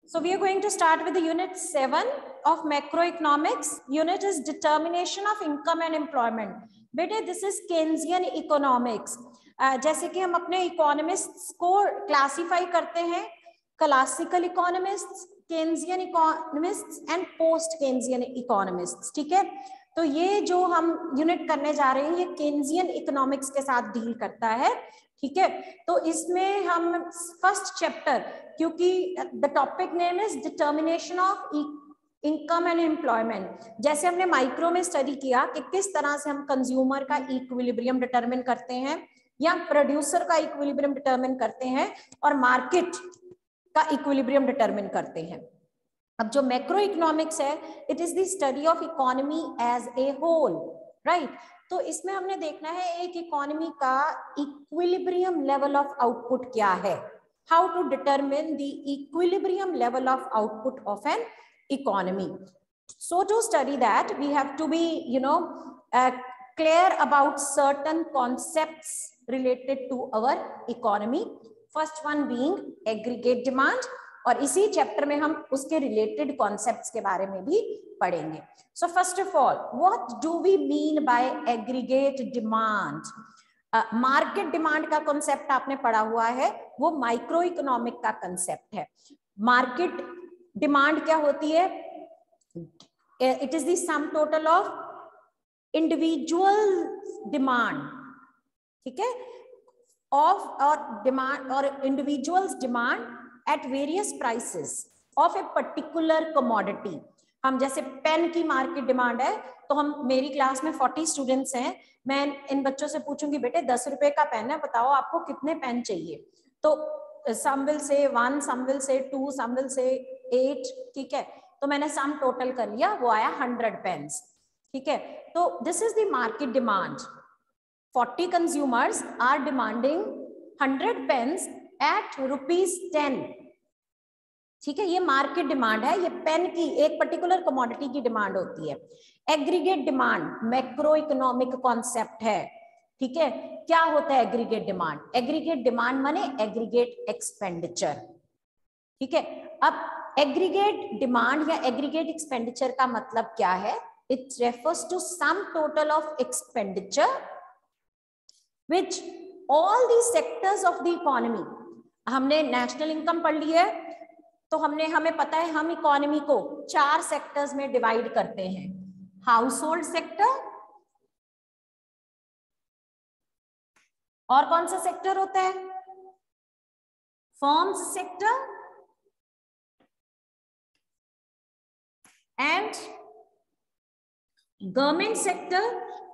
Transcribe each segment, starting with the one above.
So we are going to start with the unit 7 of macroeconomics. Unit is determination of income and employment. बेटे this is Keynesian economics. जैसे कि हम अपने economists को classify करते हैं, classical economists, Keynesian economists and post Keynesian economists. ठीक है, तो ये जो हम यूनिट करने जा रहे हैं ये केन्जियन इकोनॉमिक्स के साथ डील करता है. ठीक है, तो इसमें हम फर्स्ट चैप्टर, क्योंकि the topic name is determination of income and employment. जैसे हमने माइक्रो में स्टडी किया कि किस तरह से हम कंज्यूमर का इक्विलिब्रियम डिटरमिन करते हैं या प्रोड्यूसर का इक्विलिब्रियम डिटरमिन करते हैं और मार्केट का इक्विलिब्रियम डिटरमिन करते हैं. अब जो मैक्रो इकोनॉमिक्स है, it is the study of economy as a whole, right. तो इसमें हमने देखना है एक इकोनॉमी का इक्विलिब्रियम लेवल ऑफ आउटपुट क्या है, how to determine the equilibrium level of output of an economy. So to study that we have to be clear about certain concepts related to our economy. First one being aggregate demand, और इसी chapter में हम उसके related concepts के बारे में भी पढ़ेंगे. So first of all, what do we mean by aggregate demand? Market demand का कॉन्सेप्ट आपने पढ़ा हुआ है, वो माइक्रो इकोनॉमिक का कॉन्सेप्ट है. मार्केट डिमांड क्या होती है? It is the sum total of individual demand, ठीक है, ऑफ और डिमांड और individuals demand at various prices of a particular commodity. हम जैसे पेन की मार्केट डिमांड है, तो हम, मेरी क्लास में 40 स्टूडेंट्स हैं, मैं इन बच्चों से पूछूंगी बेटे 10 रुपए का पेन है, बताओ आपको कितने पेन चाहिए. तो some will say 1, some will say 2, some will say 8. ठीक है, तो मैंने सम टोटल कर लिया, वो आया 100 पेन्स. ठीक है, तो this is the market demand. 40 consumers are demanding 100 pence at ₹10. ठीक है, ये मार्केट डिमांड है, ये पेन की एक पर्टिकुलर कमोडिटी की डिमांड होती है. Aggregate demand macro economic concept है. ठीक है, क्या होता है एग्रीगेट डिमांड? एग्रीगेट डिमांड माने एग्रीगेट एक्सपेंडिचर. ठीक है, अब एग्रीगेट डिमांड या एग्रीगेट एक्सपेंडिचर का मतलब क्या है? It refers to sum total of expenditure which all the sectors of the economy. हमने नेशनल इनकम पढ़ ली है, तो हमें पता है हम इकोनॉमी को 4 सेक्टर्स में डिवाइड करते हैं. हाउस होल्ड सेक्टर, और कौन सा सेक्टर होता है? Firms sector and government sector.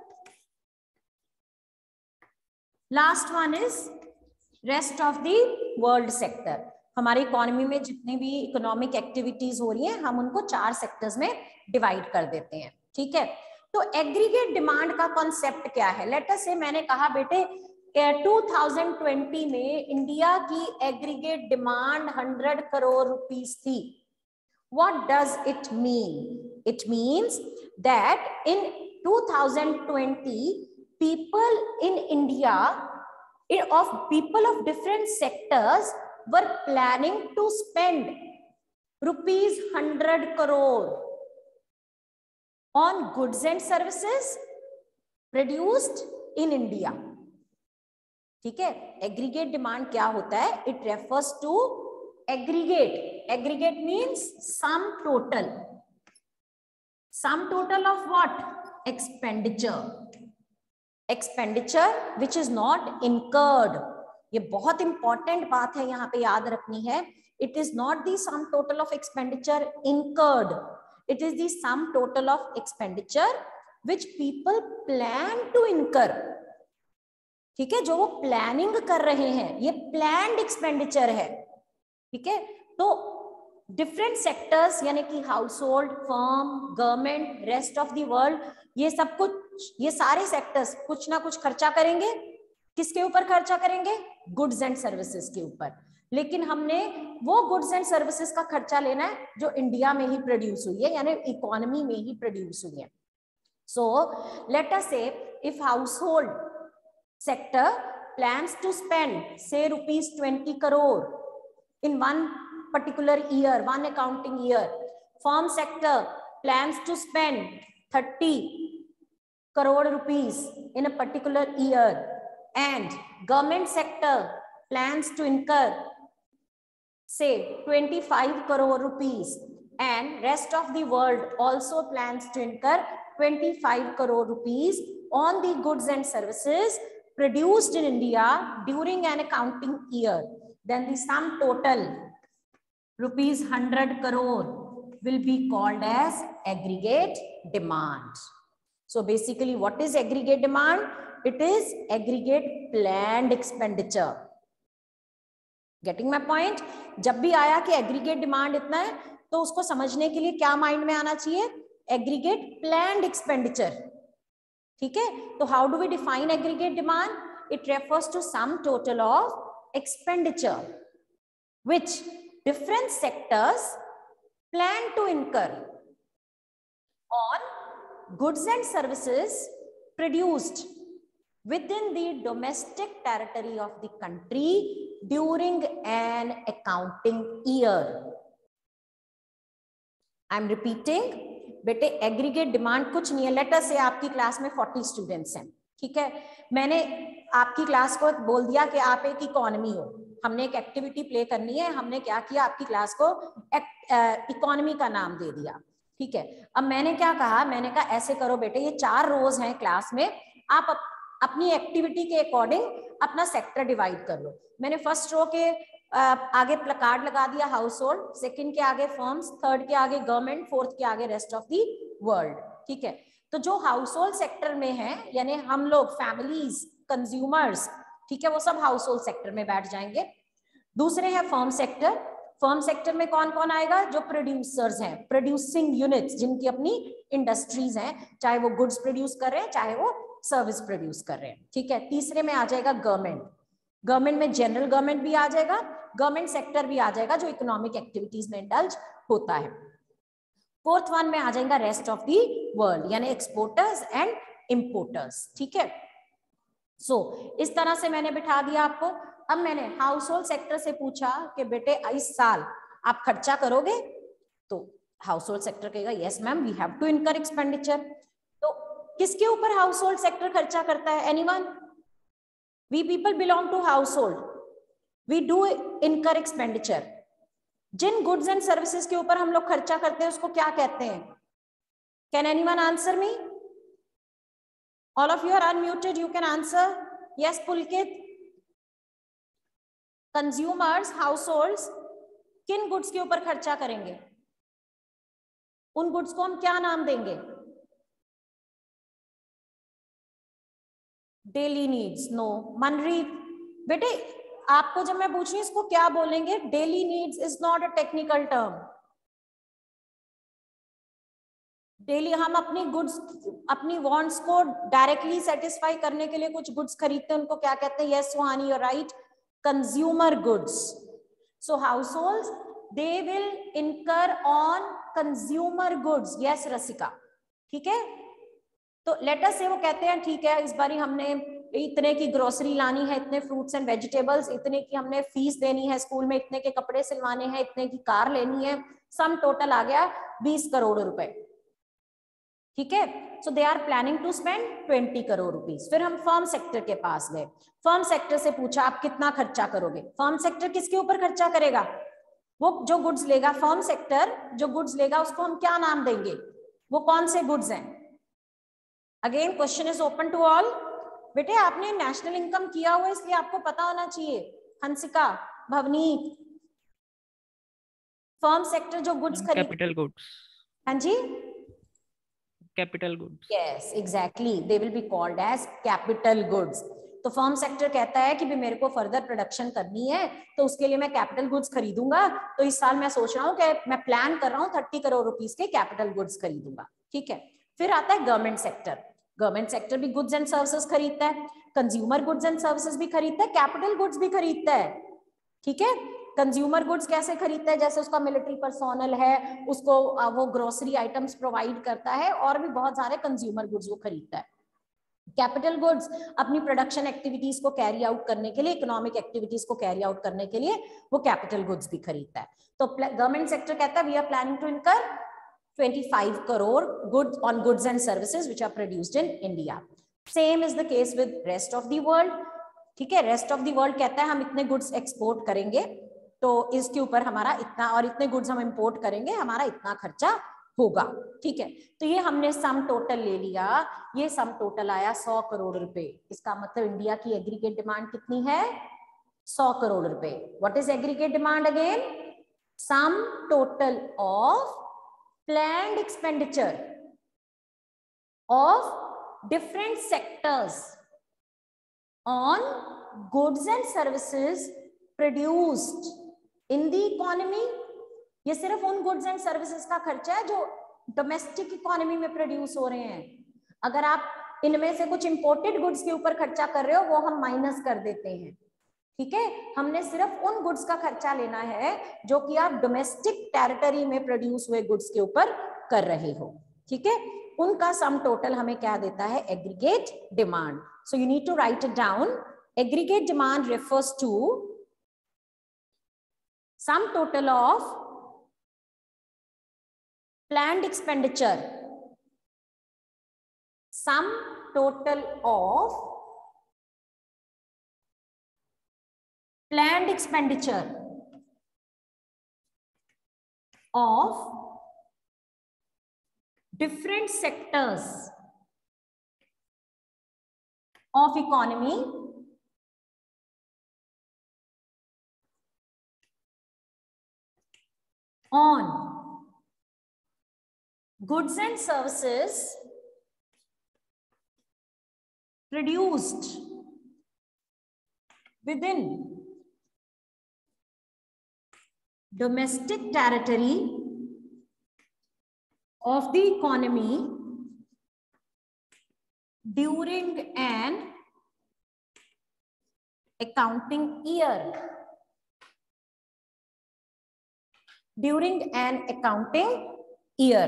Last one is rest of the world sector. हमारी इकोनॉमी में जितनी भी इकोनॉमिक एक्टिविटीज हो रही हैं, हम उनको 4 सेक्टर्स में डिवाइड कर देते हैं. ठीक है, तो एग्रीगेट डिमांड का कॉन्सेप्ट क्या है? लेट अस से मैंने कहा बेटे 2020 में इंडिया की एग्रीगेट डिमांड 100 करोड़ रुपीस थी. What does it mean? It means that in 2020 people in India, of people of different sectors were planning to spend ₹100 crore on goods and services produced in India. ठीक है, aggregate demand क्या होता है? It refers to aggregate. Aggregate means sum total of what? Expenditure. Expenditure which is not incurred. ये बहुत important बात है, यहाँ पे याद रखनी है. It is not the sum total of expenditure incurred, it is the sum total of expenditure which people plan to incur. ठीक है, जो वो प्लानिंग कर रहे हैं, ये प्लान्ड एक्सपेंडिचर है. ठीक है, तो डिफरेंट सेक्टर्स यानी कि household, firm, government, rest of the world, ये सब कुछ, ये सारे सेक्टर्स कुछ ना कुछ खर्चा करेंगे. किसके ऊपर खर्चा करेंगे? गुड्स एंड सर्विसेज के ऊपर. लेकिन हमने वो गुड्स एंड सर्विसेज का खर्चा लेना है जो इंडिया में ही प्रोड्यूस हुई है, यानी इकोनॉमी में ही प्रोड्यूस हुई है. सो let us say if household sector plans to spend say ₹20 crore in one particular year, one accounting year. Firm sector plans to spend 30 crore rupees in a particular year, and government sector plans to incur say 25 crore rupees, and rest of the world also plans to incur 25 crore rupees on the goods and services produced in India during an accounting year, then the sum total rupees 100 crore will be called as aggregate demand. So basically what is aggregate demand? It is aggregate planned expenditure. Getting my point? जब भी आया कि aggregate demand इतना है तो उसको समझने के लिए क्या माइंड में आना चाहिए? Aggregate planned expenditure. ठीक है? तो how do we define aggregate demand? It refers to sum total of expenditure which different sectors plan to incur on goods and services produced within the domestic territory of the country during an accounting year. I am repeating. बेटे aggregate demand कुछ नहीं है. Late us से आपकी class में 40 students हैं, ठीक है. मैंने आपकी क्लास को बोल दिया कि आप एक इकोनॉमी हो, हमने एक एक्टिविटी प्ले करनी है. हमने क्या किया, आपकी क्लास को इकोनॉमी का नाम दे दिया, ठीक है. अब मैंने क्या कहा, मैंने कहा ऐसे करो बेटे, ये 4 रोज हैं क्लास में, आप अपनी एक्टिविटी के अकॉर्डिंग अपना सेक्टर डिवाइड कर लो. मैंने फर्स्ट रो के आगे प्लकार्ड लगा दिया हाउस होल्ड, सेकेंड के आगे फर्म्स, थर्ड के आगे गवर्नमेंट, फोर्थ के आगे रेस्ट ऑफ दी वर्ल्ड, ठीक है. तो जो हाउस होल्ड सेक्टर में है, यानी हम लोग फैमिलीज, कंज्यूमर्स, ठीक है, वो सब हाउस होल्ड सेक्टर में बैठ जाएंगे. दूसरे है फर्म सेक्टर. फर्म सेक्टर में कौन कौन आएगा? जो प्रोड्यूसर्स हैं, प्रोड्यूसिंग यूनिट्स, जिनकी अपनी इंडस्ट्रीज हैं, चाहे वो गुड्स प्रोड्यूस कर रहे हैं, चाहे वो सर्विस प्रोड्यूस कर रहे हैं, ठीक है. तीसरे में आ जाएगा गवर्नमेंट. गवर्नमेंट में जनरल गवर्नमेंट भी आ जाएगा, गवर्नमेंट सेक्टर भी आ जाएगा जो इकोनॉमिक एक्टिविटीज में इंडल्ज होता है. फोर्थ वन में आ जाएगा रेस्ट ऑफ दी वर्ल्ड, यानी एक्सपोर्टर्स एंड इंपोर्टर्स, ठीक है. सो इस तरह से मैंने बिठा दिया आपको. अब मैंने हाउस होल्ड सेक्टर से पूछा कि बेटे इस साल आप खर्चा करोगे? तो हाउस होल्ड सेक्टर कहेगा yes ma'am, we have to incur expenditure. तो किसके ऊपर हाउस होल्ड सेक्टर खर्चा करता है? Anyone? We people belong to household. We do incur expenditure. जिन goods and services के ऊपर हम लोग खर्चा करते हैं उसको क्या कहते हैं? Can anyone answer me? All of you are unmuted. You can answer. Yes, Pulkit. Consumers, households, किन goods के ऊपर खर्चा करेंगे? उन goods को हम क्या नाम देंगे? Daily needs. नो. मनरीत बेटे, आपको जब मैं पूछ रही हूँ इसको क्या बोलेंगे? Daily needs is not a technical term. Daily हम अपनी गुड्स, अपनी वांट्स को डायरेक्टली सेटिस्फाई करने के लिए कुछ गुड्स खरीदते हैं, उनको क्या कहते हैं? Yes Suhani, you are right, consumer goods. So households they will incur on consumer goods. Yes Rasika, ठीक है. तो लेटर से वो कहते हैं ठीक है, इस बारी हमने इतने की ग्रोसरी लानी है, इतने फ्रूट्स एंड वेजिटेबल्स, इतने की हमने फीस देनी है स्कूल में, इतने के कपड़े सिलवाने हैं, इतने की कार लेनी है, सम टोटल आ गया 20 करोड़ रुपए, ठीक है. So they are planning to spend 20 crore rupees. फिर हम फर्म सेक्टर के पास गए. फर्म सेक्टर से पूछा आप कितना खर्चा करोगे? फर्म सेक्टर किसके ऊपर खर्चा करेगा? वो जो गुड्स लेगा. फर्म सेक्टर जो गुड्स लेगा उसको हम क्या नाम देंगे? वो कौन से गुड्स हैं? Again question is open to all. बेटे आपने नेशनल इनकम किया हुआ है इसलिए आपको पता होना चाहिए. हंसिका, भवनीत, फर्म सेक्टर जो गुड्स खरीद, कैपिटल गुड्स. हाँ जी, capital goods. Yes exactly, they will be called as capital goods. तो फर्म सेक्टर कहता है कि भी मेरे को फर्दर प्रोडक्शन करनी है तो उसके लिए मैं कैपिटल गुड्स खरीदूंगा. तो इस साल मैं सोच रहा हूँ कि मैं प्लान कर रहा हूँ 30 करोड़ रुपीस के कैपिटल गुड्स खरीदूंगा, ठीक है. फिर आता है गवर्नमेंट सेक्टर. गवर्नमेंट सेक्टर भी गुड्स एंड सर्विसेज खरीदता है, कंज्यूमर गुड्स एंड सर्विसेज भी खरीदता है, कैपिटल गुड्स भी खरीदता है, ठीक है. कंज्यूमर गुड्स कैसे खरीदता है? जैसे उसका मिलिट्री पर्सोनल है, उसको वो ग्रोसरी आइटम्स प्रोवाइड करता है, और भी बहुत सारे कंज्यूमर गुड्स वो खरीदता है. कैपिटल गुड्स अपनी प्रोडक्शन एक्टिविटीज को कैरी आउट करने के लिए, इकोनॉमिक एक्टिविटीज को कैरी आउट करने के लिए वो कैपिटल गुड्स भी खरीदता है। तो गवर्नमेंट सेक्टर कहता है वी आर प्लानिंग टू इनकर 25 crore goods on goods and services which are produced in India. Same is the case with rest of the world. ठीक है, रेस्ट ऑफ द वर्ल्ड कहता है हम इतने गुड्स एक्सपोर्ट करेंगे तो इसके ऊपर हमारा इतना, और इतने गुड्स हम इंपोर्ट करेंगे हमारा इतना खर्चा होगा। ठीक है, तो ये हमने सम टोटल ले लिया, ये सम टोटल आया 100 करोड़ रुपए। इसका मतलब इंडिया की एग्रीगेट डिमांड कितनी है? 100 करोड़ रुपए। What is aggregate demand again? Sum total of planned expenditure of different sectors on goods and services produced in the economy. ये सिर्फ उन गुड्स एंड सर्विसेज का खर्चा है जो डोमेस्टिक इकोनॉमी में प्रोड्यूस हो रहे हैं। अगर आप इनमें से कुछ इंपोर्टेड गुड्स के ऊपर खर्चा कर रहे हो वो हम माइनस कर देते हैं। ठीक है, हमने सिर्फ उन गुड्स का खर्चा लेना है जो कि आप डोमेस्टिक टेरिटरी में प्रोड्यूस हुए गुड्स के ऊपर कर रहे हो। ठीक है, उनका सम टोटल हमें क्या देता है? Aggregate demand. So you need to write it down. Aggregate demand refers to sum total of planned expenditure, sum total of planned expenditure of different sectors of economy on goods and services produced within domestic territory of the economy during an accounting year. During an accounting year.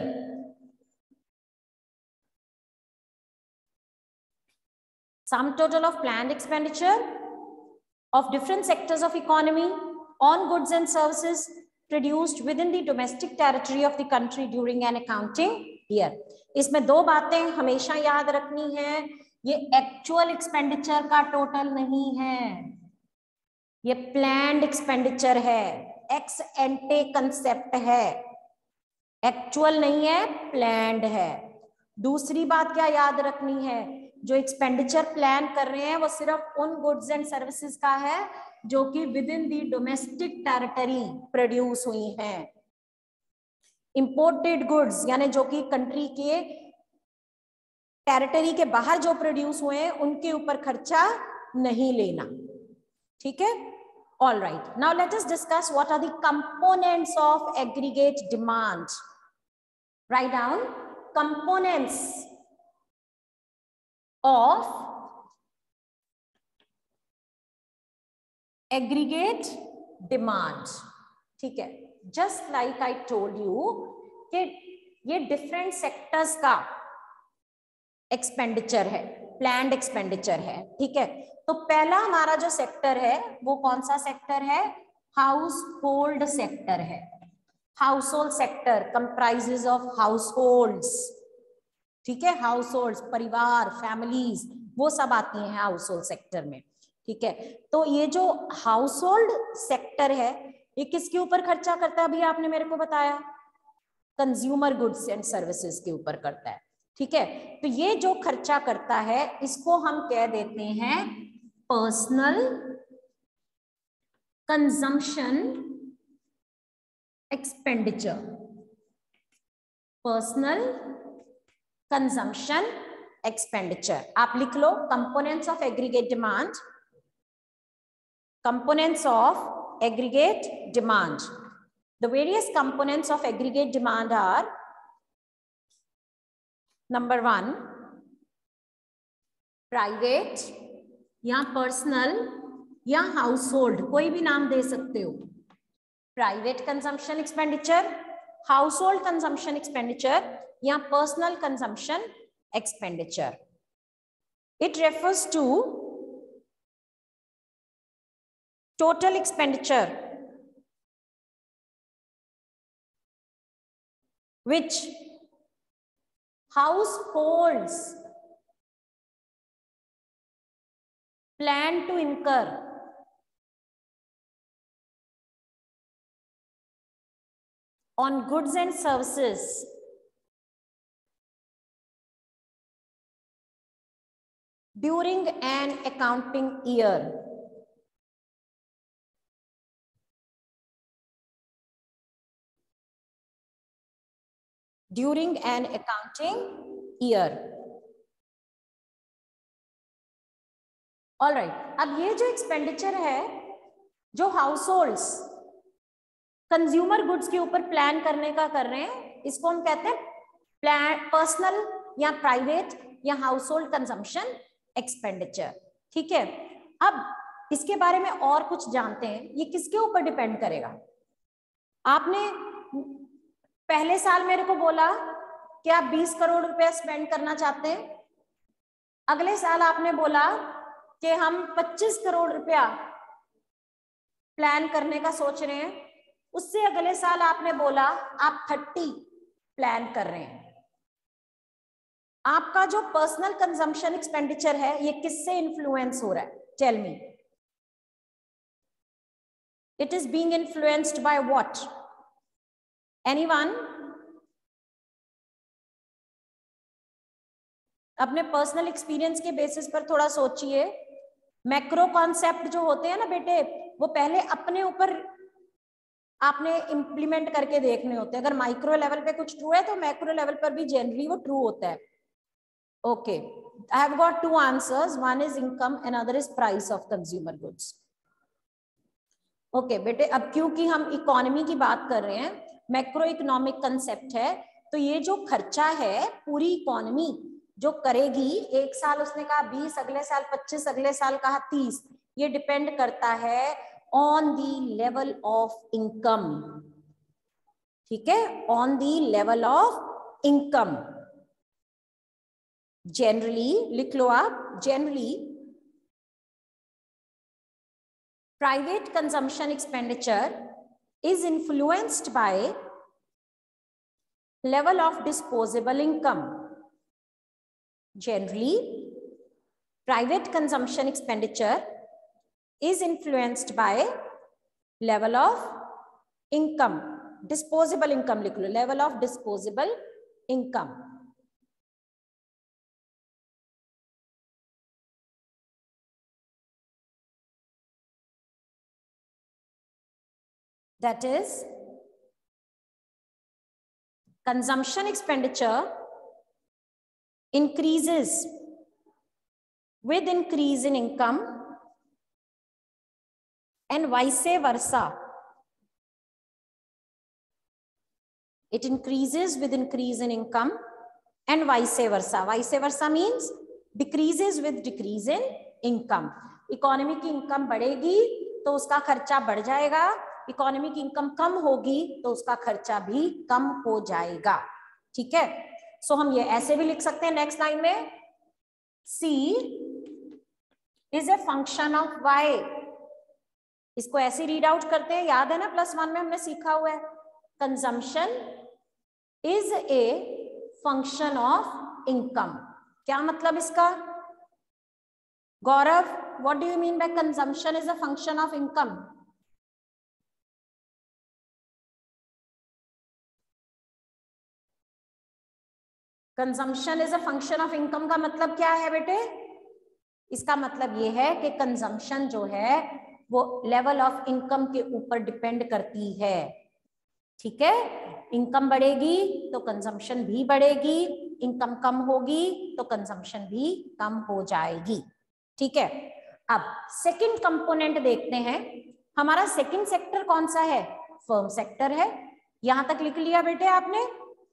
Sum total of planned expenditure of different sectors of economy on goods and services produced within the domestic territory of the country during an accounting year. इसमें दो बातें हमेशा याद रखनी है, ये actual expenditure का total नहीं है, ये प्लान्ड एक्सपेंडिचर है, एक्स एंटे कंसेप्ट है, एक्चुअल नहीं है, प्लान्ड है। दूसरी बात क्या याद रखनी है, जो एक्सपेंडिचर प्लान कर रहे हैं वो सिर्फ उन गुड्स एंड सर्विसेज का है जो कि within the domestic territory produce हुई हैं। इंपोर्टेड गुड्स यानी जो कि कंट्री के टेरिटरी के बाहर जो प्रोड्यूस हुए हैं उनके ऊपर खर्चा नहीं लेना। ठीक है, all right. Now let us discuss what are the components of aggregate demand. Write down components of aggregate demand। ठीक है, just like I told you कि ये different sectors का expenditure है, planned expenditure है। ठीक है, तो पहला हमारा जो सेक्टर है वो कौन सा सेक्टर है? हाउसहोल्ड सेक्टर है। Household sector comprises of households. ठीक है, हाउसहोल्ड्स, परिवार, फैमिलीज, वो सब आती हैं हाउसहोल्ड सेक्टर में। ठीक है, तो ये जो हाउसहोल्ड सेक्टर है ये किसके ऊपर खर्चा करता है? अभी आपने मेरे को बताया कंज्यूमर गुड्स एंड सर्विसेज के ऊपर करता है। ठीक है, तो ये जो खर्चा करता है इसको हम कह देते हैं personal consumption expenditure. Personal consumption expenditure. आप लिख लो components of aggregate demand. Components of aggregate demand, the various components of aggregate demand are number 1 private या पर्सनल या हाउसहोल्ड, कोई भी नाम दे सकते हो। Private consumption expenditure, household consumption expenditure या personal consumption expenditure. It refers to total expenditure which households plan to incur on goods and services during an accounting year. During an accounting year. All right. अब ये जो expenditure है जो house holds consumer goods के ऊपर plan करने का कर रहे हैं, इसको हम कहते हैं प्लान पर्सनल या प्राइवेट या हाउस होल्ड कंजम्पशन एक्सपेंडिचर. ठीक है. अब इसके बारे में और कुछ जानते हैं. ये किसके ऊपर डिपेंड करेगा? आपने पहले साल मेरे को बोला कि आप 20 करोड़ रुपए स्पेंड करना चाहते हैं. अगले साल आपने बोला कि हम 25 करोड़ रुपया प्लान करने का सोच रहे हैं. उससे अगले साल आपने बोला आप 30 प्लान कर रहे हैं. आपका जो पर्सनल कंजम्पशन एक्सपेंडिचर है ये किससे इन्फ्लुएंस हो रहा है? Tell me. It is being influenced by what? Anyone? अपने पर्सनल एक्सपीरियंस के बेसिस पर थोड़ा सोचिए. मैक्रो कॉन्सेप्ट जो होते हैं ना बेटे, वो पहले अपने ऊपर आपने इंप्लीमेंट करके देखने होते हैं. अगर माइक्रो लेवल पे कुछ ट्रू है तो मैक्रो लेवल पर भी जनरली वो ट्रू होता है. Okay, I have got 2 answers. One is income and other is price of consumer goods. Okay बेटे, अब क्योंकि हम इकोनॉमी की बात कर रहे हैं, मैक्रो इकोनॉमिक कंसेप्ट है, तो ये जो खर्चा है पूरी इकोनॉमी जो करेगी, एक साल उसने कहा 20, अगले साल 25, अगले साल कहा 30, ये डिपेंड करता है on the level of income. ठीक है, on the level of income. Generally लिख लो आप, generally private consumption expenditure is influenced by level of disposable income. Generally, private consumption expenditure is influenced by level of income. Disposable income लिख लो, level of disposable income. That is, consumption expenditure increases with increase in income and vice versa. It increases with increase in income and vice versa. Vice versa means decreases with decrease in income. Economy की income बढ़ेगी तो उसका खर्चा बढ़ जाएगा, economy की income कम होगी तो उसका खर्चा भी कम हो जाएगा. ठीक है, सो हम ये ऐसे भी लिख सकते हैं नेक्स्ट लाइन में, C is a function of Y. इसको ऐसे रीड आउट करते हैं, याद है ना +1 में हमने सीखा हुआ है, consumption is a function of income. क्या मतलब इसका? Gaurav, what do you mean by consumption is a function of income? कंजम्पशन इज अ फंक्शन ऑफ इनकम का मतलब क्या है बेटे? इसका मतलब ये है कि कंजम्पशन जो है वो लेवल ऑफ इनकम के ऊपर डिपेंड करती है. ठीक है, इनकम बढ़ेगी तो कंजम्पशन भी बढ़ेगी, इनकम कम होगी तो कंजम्पशन भी कम हो जाएगी. ठीक है, अब सेकंड कंपोनेंट देखते हैं. हमारा सेकंड सेक्टर कौन सा है? फर्म सेक्टर है. यहां तक लिख लिया बेटे आपने?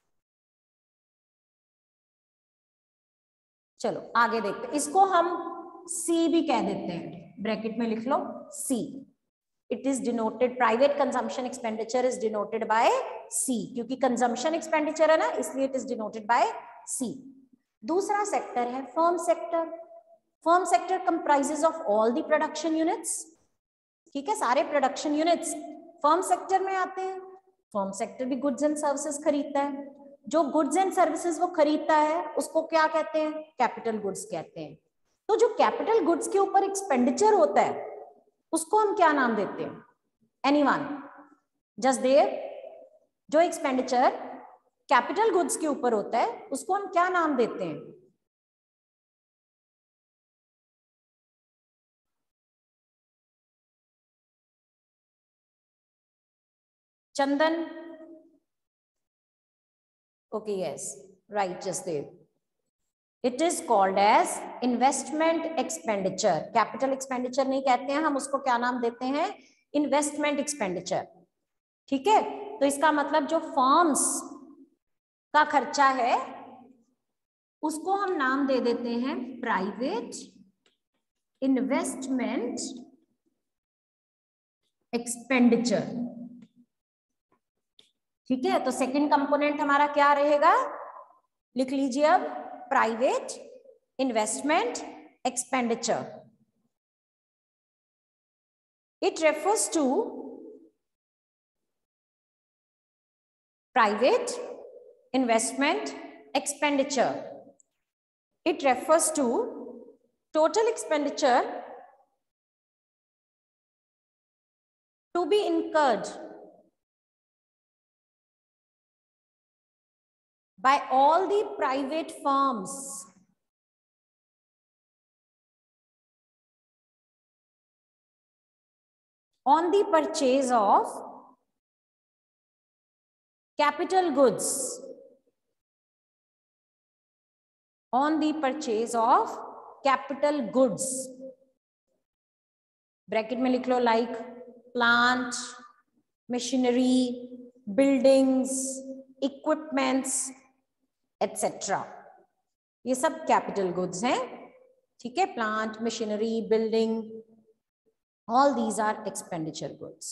चलो आगे देखते हैं. इसको हम सी भी कह देते हैं, ब्रैकेट में लिख लो C. It is denoted, private consumption expenditure is denoted by C, क्योंकि कंजम्पशन एक्सपेंडिचर है ना, इसलिए इट इज डिनोटेड बाय सी. दूसरा सेक्टर है firm sector. Firm sector comprises of all the production units, ठीक है, सारे प्रोडक्शन यूनिट्स फर्म सेक्टर में आते हैं। फर्म सेक्टर भी गुड्स एंड सर्विसेज खरीदता है, जो गुड्स एंड सर्विसेज वो खरीदता है उसको क्या कहते हैं, कैपिटल गुड्स कहते हैं। तो जो कैपिटल गुड्स के ऊपर एक्सपेंडिचर होता है उसको हम क्या नाम देते हैं, एनीवन, जसदेव, जो एक्सपेंडिचर कैपिटल गुड्स के ऊपर होता है उसको हम क्या नाम देते हैं? Chandan, okay, yes, right Jasdev, it is called as investment expenditure. Capital expenditure नहीं कहते हैं हम उसको, क्या नाम देते हैं, इन्वेस्टमेंट एक्सपेंडिचर, ठीक है। तो इसका मतलब जो फर्म्स का खर्चा है उसको हम नाम दे देते हैं प्राइवेट इन्वेस्टमेंट एक्सपेंडिचर, ठीक है। तो सेकंड कंपोनेंट हमारा क्या रहेगा, लिख लीजिए अब, private investment expenditure. It refers to private investment expenditure, it refers to total expenditure to be incurred by all the private firms on the purchase of capital goods, on the purchase of capital goods, bracket में लिख लो, like plant, machinery, buildings, equipments etcetera, ये सब capital goods हैं, ठीक है। Plant, machinery, building, all these are expenditure goods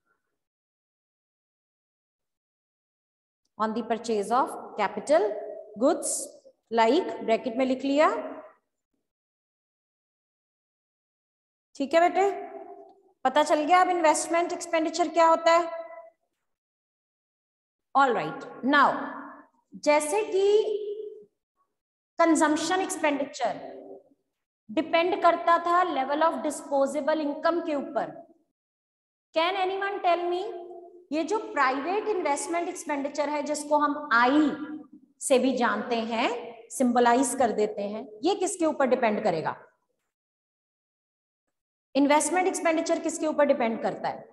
on the purchase of capital goods, like bracket में लिख लिया, ठीक है बेटे, पता चल गया अब इन्वेस्टमेंट एक्सपेंडिचर क्या होता है। ऑल राइट, नाउ जैसे कि कंजम्पशन एक्सपेंडिचर डिपेंड करता था लेवल ऑफ डिस्पोजेबल इनकम के ऊपर, कैन एनीवन टेल मी, ये जो प्राइवेट इन्वेस्टमेंट एक्सपेंडिचर है जिसको हम आई से भी जानते हैं, सिंबलाइज कर देते हैं, ये किसके ऊपर डिपेंड करेगा? इन्वेस्टमेंट एक्सपेंडिचर किसके ऊपर डिपेंड करता है?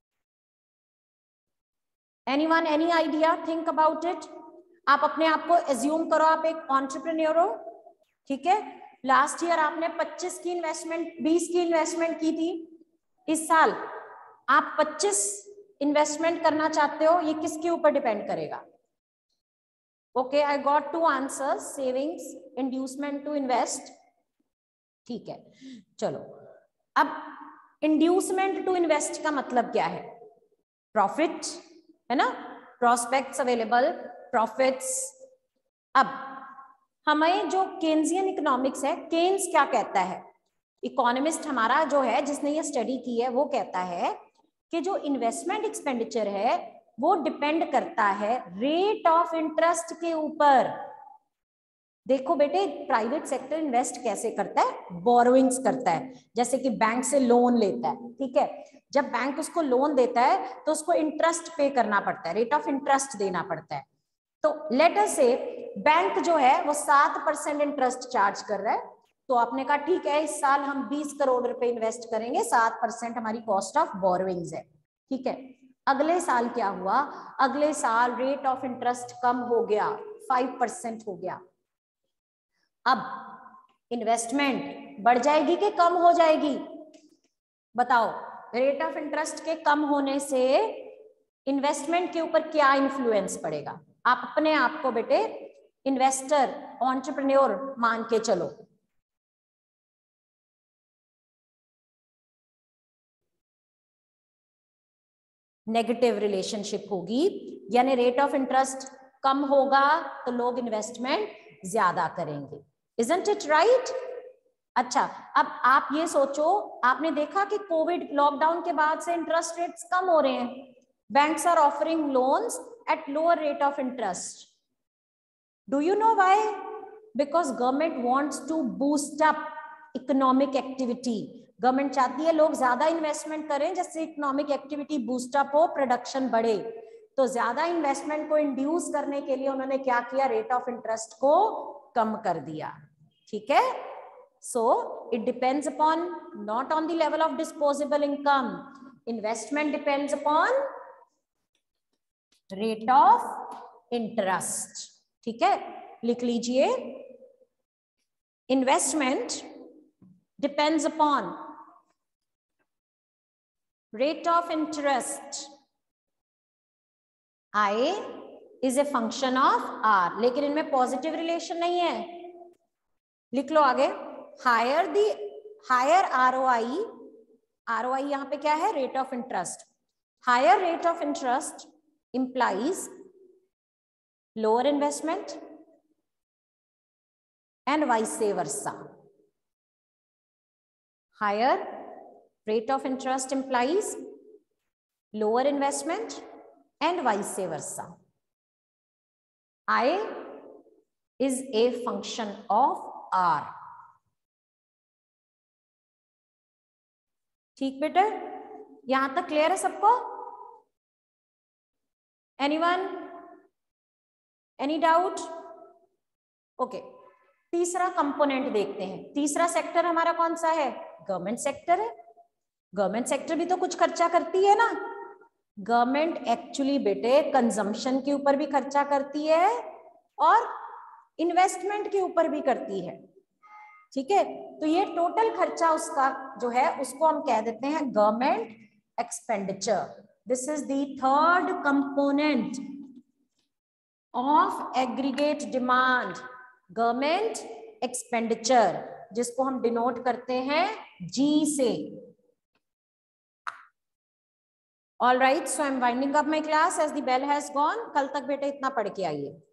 Anyone, any idea, think about it. आप अपने आप को एज्यूम करो आप एक एंटरप्रेन्योर हो, ठीक है, लास्ट ईयर आपने 25 की इन्वेस्टमेंट, 20 की इन्वेस्टमेंट की थी, इस साल आप 25 इन्वेस्टमेंट करना चाहते हो, ये किसके ऊपर डिपेंड करेगा? Okay, I got 2 answers, savings, inducement to invest, ठीक है। चलो, अब इंड्यूसमेंट टू इन्वेस्ट का मतलब क्या है? प्रॉफिट है ना, प्रोस्पेक्ट्स अवेलेबल, प्रॉफिट्स। अब हमें जो केन्जियन इकोनॉमिक्स है, केन्स क्या कहता है, इकोनॉमिस्ट हमारा जो है जिसने ये स्टडी की है, वो कहता है कि जो इन्वेस्टमेंट एक्सपेंडिचर है वो डिपेंड करता है रेट ऑफ इंटरेस्ट के ऊपर। देखो बेटे, प्राइवेट सेक्टर इन्वेस्ट कैसे करता है? बोरोइंग्स करता है, जैसे कि बैंक से लोन लेता है, ठीक है। जब बैंक उसको लोन देता है तो उसको इंटरेस्ट पे करना पड़ता है, रेट ऑफ इंटरेस्ट देना पड़ता है। तो लेट अस से बैंक जो है वो 7% इंटरेस्ट चार्ज कर रहा है, तो आपने कहा ठीक है, इस साल हम 20 करोड़ रुपए इन्वेस्ट करेंगे, 7% हमारी कॉस्ट ऑफ बोरोइंग्स है, ठीक है। अगले साल क्या हुआ? अगले साल रेट ऑफ इंटरेस्ट कम हो गया, 5% हो गया। अब इन्वेस्टमेंट बढ़ जाएगी कि कम हो जाएगी? बताओ, रेट ऑफ इंटरेस्ट के कम होने से इन्वेस्टमेंट के ऊपर क्या इन्फ्लुएंस पड़ेगा? आप अपने आप को बेटे इन्वेस्टर, एंटरप्रेन्योर मान के चलो। नेगेटिव रिलेशनशिप होगी, यानी रेट ऑफ इंटरेस्ट कम होगा तो लोग इन्वेस्टमेंट ज्यादा करेंगे। Isn't it right? अच्छा, अब आप ये सोचो, आपने देखा कि कोविड लॉकडाउन के बाद से इंटरेस्ट रेट्स कम हो रहे हैं. Banks are offering loans at lower rate of interest. Do you know why? Because government wants to boost up economic activity. Government चाहती है लोग ज्यादा इन्वेस्टमेंट करें, जिससे इकोनॉमिक एक्टिविटी बूस्ट अप हो, प्रोडक्शन बढ़े. तो ज्यादा इन्वेस्टमेंट को इंड्यूस करने के लिए उन्होंने क्या किया? रेट ऑफ इंटरेस्ट को कम कर दिया. ठीक है. So it depends upon not on the level of disposable income. Investment depends upon rate of interest. ठीक है, लिख लीजिए. Investment depends upon rate of interest. I is a function of R. लेकिन इनमें पॉजिटिव रिलेशन नहीं है. लिख लो आगे. higher ROI यहां पे क्या है? Rate of interest. Higher rate of interest implies lower investment and vice versa. Higher rate of interest implies lower investment and vice versa. I is a function of R. ठीक बेटा, यहां तक clear है सबको? एनीवन? Any doubt? ओके. तीसरा component देखते हैं. तीसरा सेक्टर हमारा कौन सा है? गवर्नमेंट सेक्टर है. गवर्नमेंट सेक्टर भी तो कुछ खर्चा करती है ना. गवर्नमेंट एक्चुअली बेटे कंजम्पशन के ऊपर भी खर्चा करती है और इन्वेस्टमेंट के ऊपर भी करती है. ठीक है. तो ये टोटल खर्चा उसका जो है उसको हम कह देते हैं government expenditure. This is the third component of aggregate demand, government expenditure, जिसको हम डिनोट करते हैं G से. All right, so I am winding up my class as the bell has gone. कल तक बेटा इतना पढ़ के आइए.